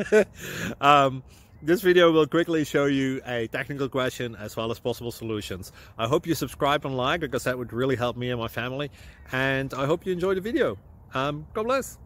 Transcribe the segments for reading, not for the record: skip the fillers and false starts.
This video will quickly show you a technical question as well as possible solutions. I hope you subscribe and like, because that would really help me and my family. And I hope you enjoy the video. God bless.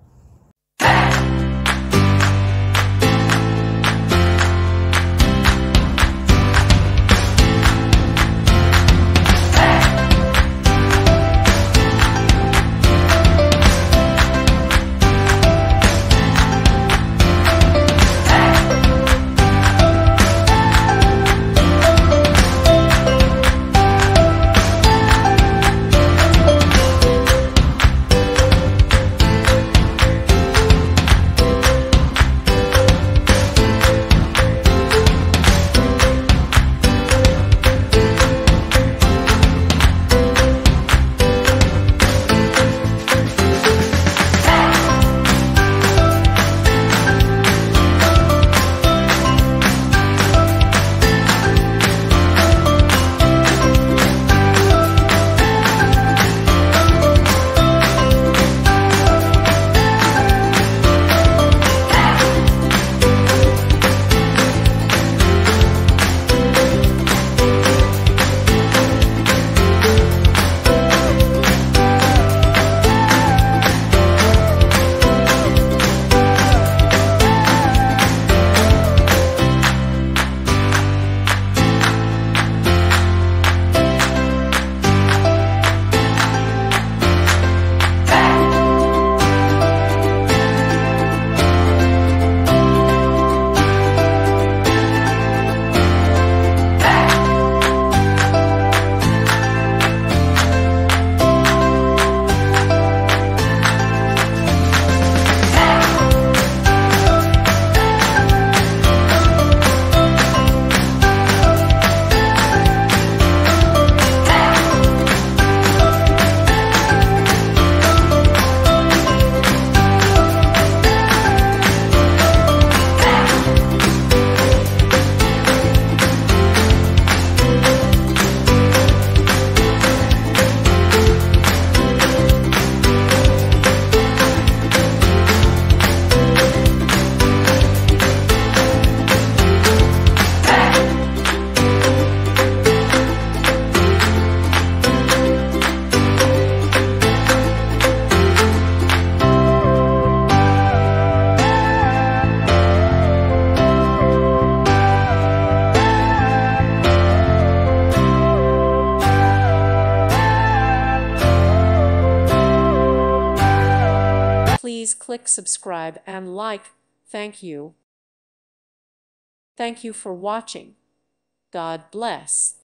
Please click subscribe and like. Thank you. Thank you for watching. God bless.